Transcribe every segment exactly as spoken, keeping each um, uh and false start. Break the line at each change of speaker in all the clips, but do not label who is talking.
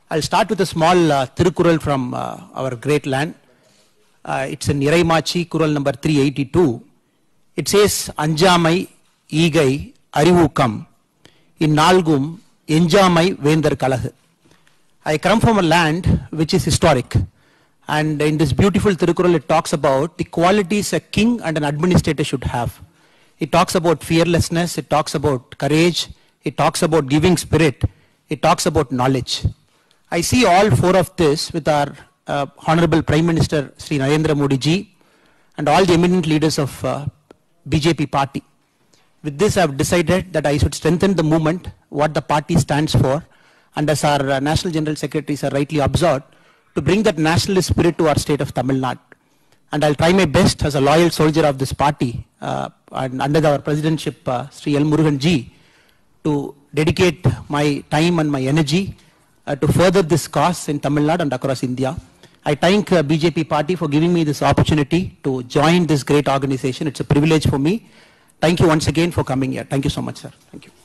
I'll start with a small uh, Tirukural from uh, our great land. Uh, it's in Iraimachi, Kural number three eighty-two. It says, Anjamai, Igai, Arivukam, in Nalgum, Enjamai, Vendar Kalah. I come from a land which is historic. And in this beautiful Tirukural, it talks about the qualities a king and an administrator should have. It talks about fearlessness, it talks about courage, it talks about giving spirit, it talks about knowledge. I see all four of this with our uh, Honorable Prime Minister Sri Narendra Modi ji and all the eminent leaders of uh, B J P party. With this I have decided that I should strengthen the movement, what the party stands for, and as our uh, National General Secretaries are rightly observed, to bring that nationalist spirit to our state of Tamil Nadu. And I'll try my best as a loyal soldier of this party uh, and under our presidentship, uh, Sri L. Murugan ji, to dedicate my time and my energy uh, to further this cause in Tamil Nadu and across India. I thank uh, B J P party for giving me this opportunity to join this great organization. It's a privilege for me. Thank you once again for coming here. Thank you so much, sir. Thank you.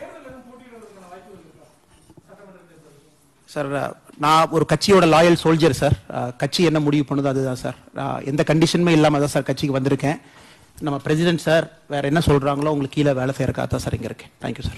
Sir, uh, நான் ஒரு கட்சியோட loyal soldier sir. கட்சி என்ன முடிவு பண்ணுதோ அதுதான் sir. எந்த கண்டிஷனுமே இல்லாம தான் சார் கட்சிக்கு வந்திருக்கேன். நம்ம பிரசிடென்ட் சார் வேற என்ன சொல்றாங்களோ உங்களுக்கு கீழே வேலை செய்யறதுக்காக தான் சார் இங்க இருக்கேன். Thank you, sir.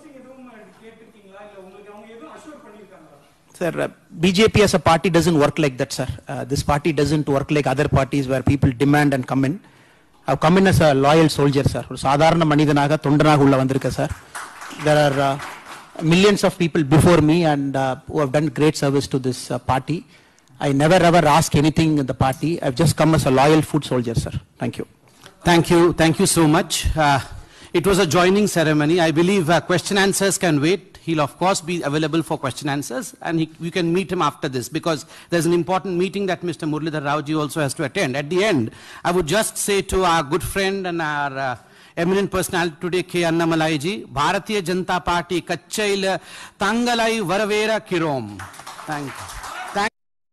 Sir, uh, B J P as a party doesn't work like that, sir. Uh, this party doesn't work like other parties where people demand and come in. I've come in as a loyal soldier, sir. ஒரு சாதாரண மனிதனாக தொண்டனாக உள்ள வந்திருக்கேன் sir. There are uh, millions of people before me and uh, who have done great service to this uh, party. I never ever ask anything in the party. I've just come as a loyal foot soldier, sir. Thank you.
Thank you. Thank you so much. Uh, it was a joining ceremony. I believe uh, question answers can wait. He'll of course be available for question answers and he, you can meet him after this because there's an important meeting that Mister Muralidhar Rao ji also has to attend. At the end, I would just say to our good friend and our uh, eminent personality today, K. Annamalai ji, Bharatiya Janata Party, Kachchail, Tangalai Varavera Kirom. Thank you.